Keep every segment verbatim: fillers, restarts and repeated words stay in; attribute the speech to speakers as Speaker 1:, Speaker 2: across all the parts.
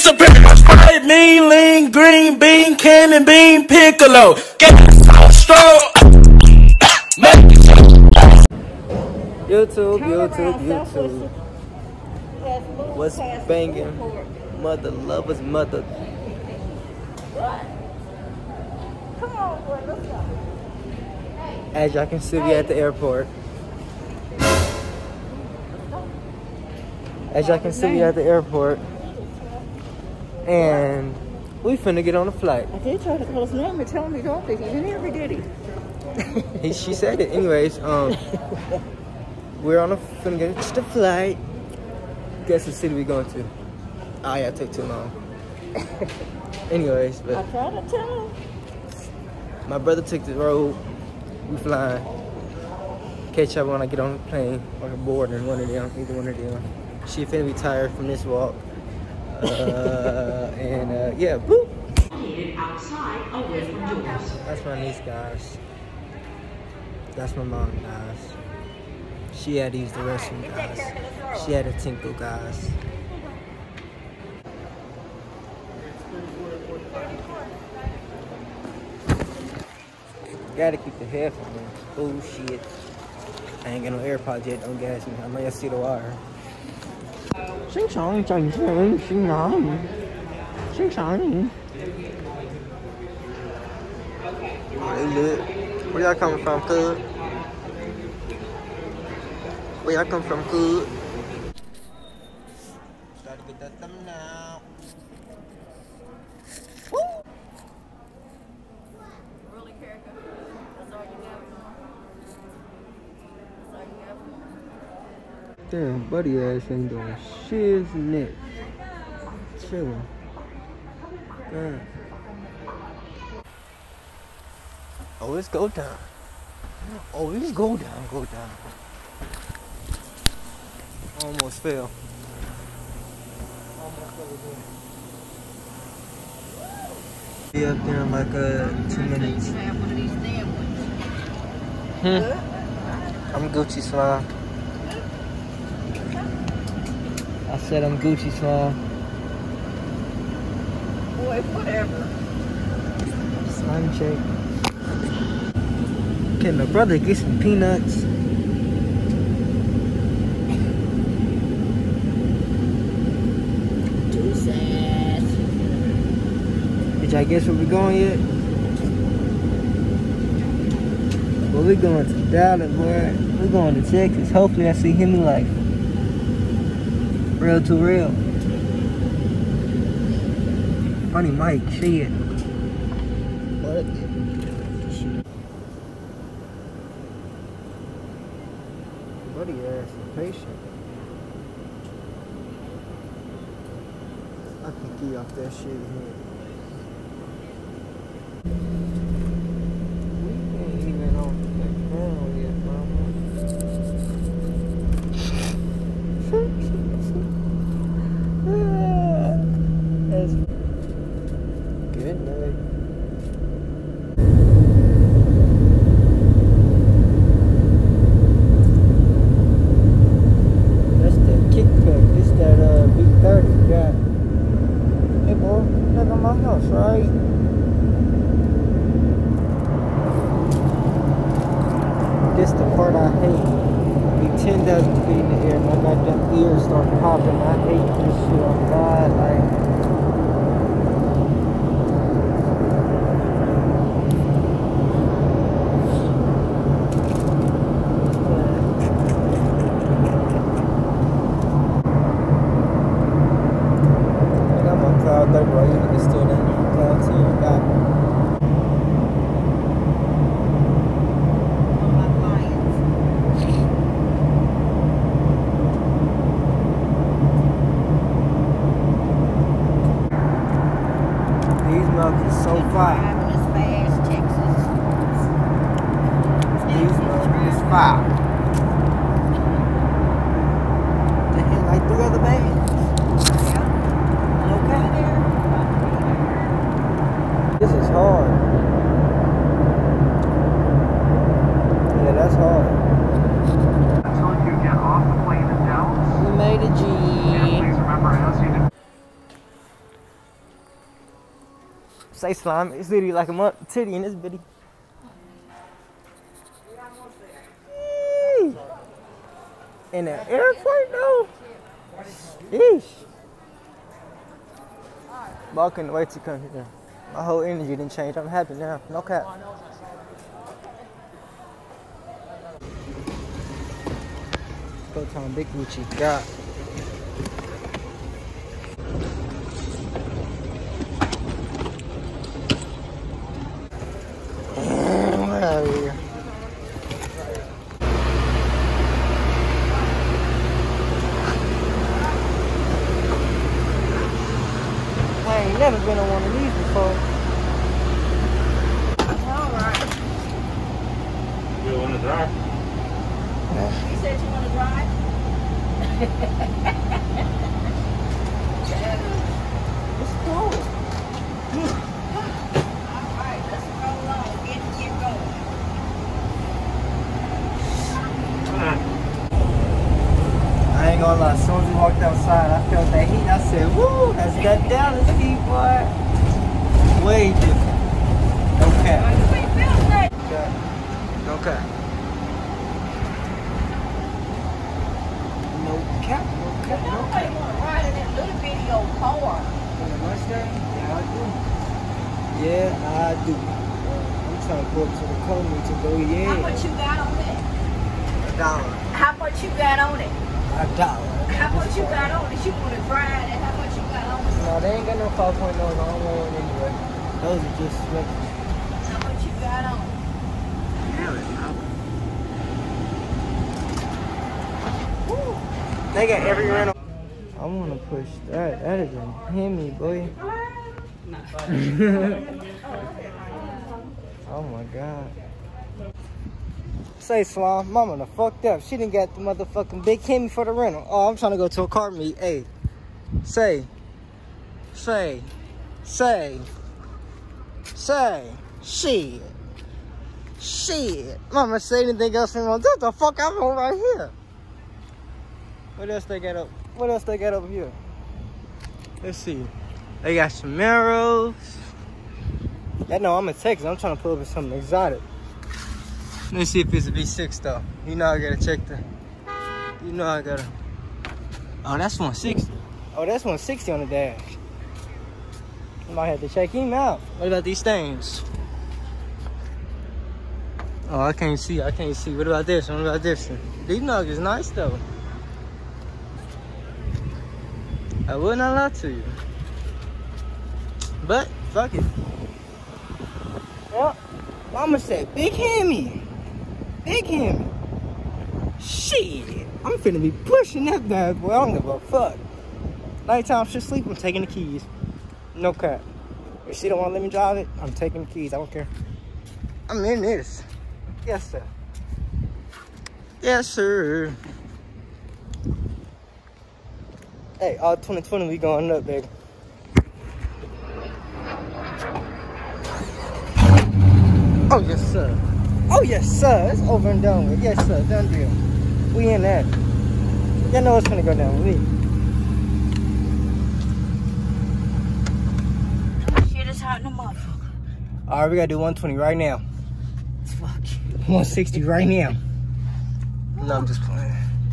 Speaker 1: superior. Sprite, mean, lean, green bean, cannon bean, piccolo. Get so strong.
Speaker 2: YouTube, YouTube, YouTube. What's banging? Mother lovers, mother.
Speaker 3: What? Come on, boy, let's go.
Speaker 2: As y'all can see, we at the airport. As y'all can see, we at the airport. And we finna get on a flight.
Speaker 3: I did try to call his name and tell him he don't think he didn't hear me, did he?
Speaker 2: he? She said it. Anyways, um, we're on a finna get just a flight. Guess what city we going to? Oh yeah, it took too long. Anyways, but
Speaker 3: I tried to tell him.
Speaker 2: My brother took the road. We flying. Catch up when I get on the plane or the board and one of them, either one of them. She finna be tired from this walk. Uh, and uh, yeah, boop.
Speaker 4: Outside, away from doors.
Speaker 2: That's my niece, guys. That's my mom, guys. She had to use the restroom, guys. She had to tinkle, guys. Gotta keep the headphones in. Oh shit. I ain't got no AirPods yet, don't gas me. I know y'all see the wire. Sing song, sing song, sing song. Sing song. Hey, look. Where y'all coming from, cuz? Where y'all come from, cuz? Gotta get that thumbnail. Woo!
Speaker 3: Really, Erica? That's all you got? That's all you got?
Speaker 2: Damn, buddy ass ain't doing shiznit. Chillin'. Damn. Oh, let's go down. Oh, let's go down, go down. Almost fell. Almost fell again. Be up there in like uh, two minutes. Hmm. I'm Gucci slime. I said I'm Gucci slime.
Speaker 3: Boy, whatever.
Speaker 2: Slime shake. Can my brother get some peanuts?
Speaker 3: Too sad.
Speaker 2: Did y'all guess where we going yet? Well, we going to Dallas, boy. We're going to Texas. Hopefully I see him in life. Real to real. Funny Mike, shit. What? Buddy ass patient. I can key off that shit here. We ain't even on the ground yet, mama. That's good night. That's that kickback. This that uh B thirty got. Hey boy, look at my house, right? This the part I hate. Be ten thousand feet in the air, my goddamn ears start popping. I hate this shit on God, like. I got my cloud thirty right here, niggas still down there. Cloud ten, got me. These mugs are so fire.
Speaker 3: Driving as fast, Texas.
Speaker 2: These mugs is fire. They hit like three other bands.
Speaker 3: Okay there.
Speaker 2: This is hard. Yeah, that's hard.
Speaker 5: Until you get off the plane in Dallas.
Speaker 2: We made it, G.
Speaker 5: And please remember, as you do.
Speaker 2: Say slime. It's literally like a month titty in this bitty. Yee. In the airport though. Yeesh. But I couldn't wait to come here. My whole energy didn't change. I'm happy now. No cap. Go to Big Gucci. God. Never been on one of these before.
Speaker 3: All right.
Speaker 1: You want to drive?
Speaker 3: You said you want to drive?
Speaker 2: It's cool.
Speaker 3: All right, let's roll on. Get, get going.
Speaker 2: I ain't gonna lie, as soon as we walked outside, I felt that heat. I said, woo, that's that Dallas heat, boy. Way different. No cap.
Speaker 3: You ain't feeling that.
Speaker 2: Okay. No cap. No cap, no cap, no
Speaker 3: Nobody
Speaker 2: cap.
Speaker 3: want to ride in that little bitty old car.
Speaker 2: In the Mustang? Yeah, I do. Yeah, I do. I'm trying to go up to the Comey to go,
Speaker 3: How
Speaker 2: yeah.
Speaker 3: much you got on it?
Speaker 2: A dollar.
Speaker 3: How much you got on it?
Speaker 2: A dollar.
Speaker 3: How much you got on it? You want to drive it? How much you got on it?
Speaker 2: No, they ain't got no five point oh. I don't want one anyway. Those are just regular.
Speaker 3: How much you got on it?
Speaker 2: Woo. They got every rental. I want to push that. That is a Hemi, boy. Oh my God. Say, Slime, mama done fucked up. She didn't get the motherfucking big Hemi for the rental. Oh, I'm trying to go to a car meet. Hey, say, say, say, say, shit, shit. Mama say anything else wrong? What the fuck I'm on right here? What else they got up? What else they got over here? Let's see. They got some Camaros. Yeah, no, I'm in Texas. I'm trying to pull up something exotic. Let's see if it's a V six though. You know I gotta check the. You know I gotta. Oh, that's one sixty. Oh, that's one sixty on the dash. I might have to check him out. What about these things? Oh, I can't see. I can't see. What about this? What about this one? These nugs is nice though. I will not lie to you. But fuck it. Well, mama said big Hemi. Big Hemi. Shit. I'm finna be pushing that bad boy. I don't give a fuck. Nighttime should sleep, I'm taking the keys. No cap. If she don't want to let me drive it, I'm taking the keys. I don't care. I'm in this. Yes, sir. Yes, sir. Hey, all twenty twenty, we going up, baby. Oh, yes, sir. Oh, yes, sir. It's over and done with. Yes, sir. Done deal. We in that. Y'all know it's gonna go down with me.
Speaker 3: Shit is hot in the motherfucker.
Speaker 2: All right, we gotta do one twenty right now.
Speaker 3: Fuck you.
Speaker 2: one sixty right now. No, I'm just playing.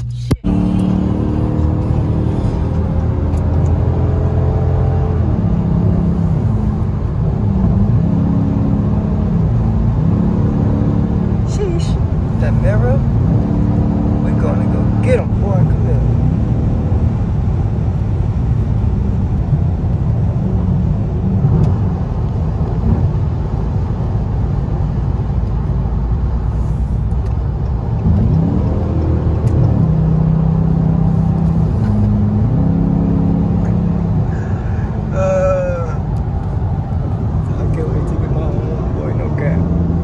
Speaker 2: That mirror, we're gonna go get him, boy. Come here. Uh, I can't wait to get my own boy, no cap.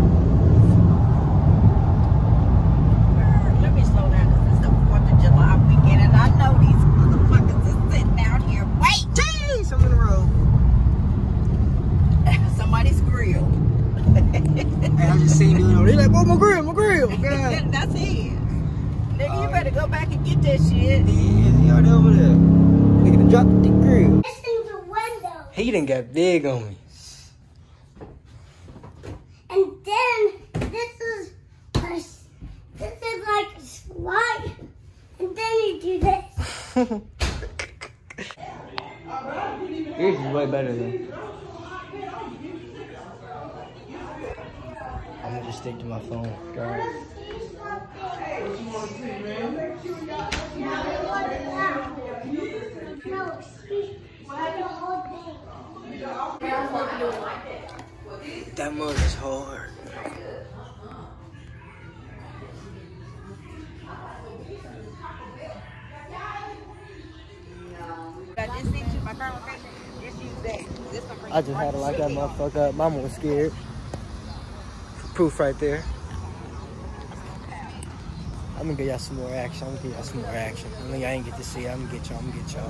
Speaker 3: Let me slow down because it's the fourth of July weekend and I know these motherfuckers are sitting out here waiting.
Speaker 2: Jeez, I'm in the road.
Speaker 3: Somebody's grilled.
Speaker 2: Hey, I just seen you know, they like, oh, my grill, my grill. God.
Speaker 3: That's it. Nigga, you better go back and get that shit.
Speaker 2: Yeah, he already over there. Nigga, to drop the grill. He done got big on me.
Speaker 6: Why? And then you do this.
Speaker 2: Yours is way better than. I'm gonna just stick to my phone, guys. That mud is hard. I just had to like that motherfucker up. Mama was scared. Proof right there. I'm gonna get y'all some more action. I'm gonna get y'all some more action. I mean, y'all ain't get to see it. I'm gonna get y'all. I'm gonna get y'all.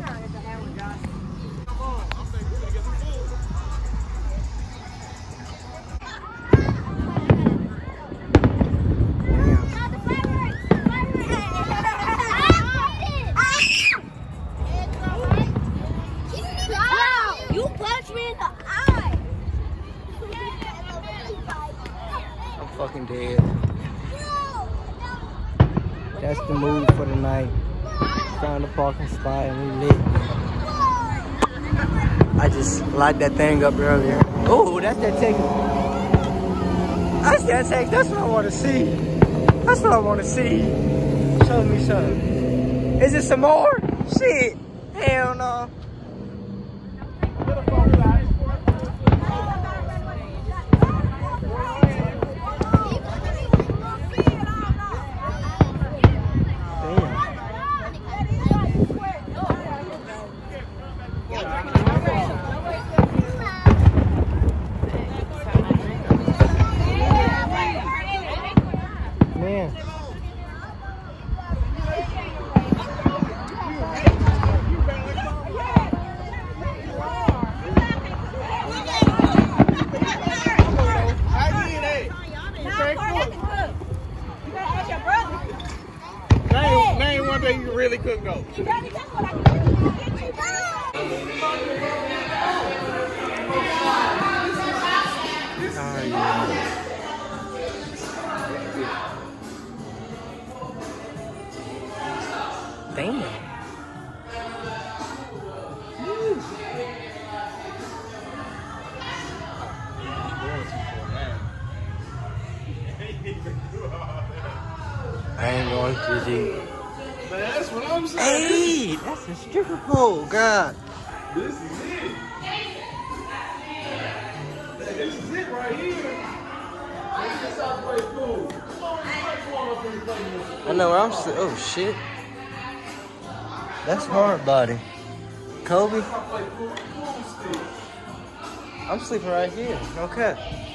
Speaker 6: You punched me in the eye.
Speaker 2: I'm fucking dead. That's the move for the night. Found a parking spot and we lit. I just locked that thing up earlier. Oh, that's that take. That's that take. That's what I want to see. That's what I want to see. Show me something. Is it some more? Shit. Hell no.
Speaker 1: You really couldn't go.
Speaker 2: Damn. I ain't going to deep.
Speaker 1: Man, that's what I'm saying.
Speaker 2: Hey, that's a stripper pole, God.
Speaker 1: This is it. This is it right here. This is Southway Pool.
Speaker 2: I know where I'm sitting. Oh, shit. That's hard body. Kobe. I'm sleeping right here. Okay.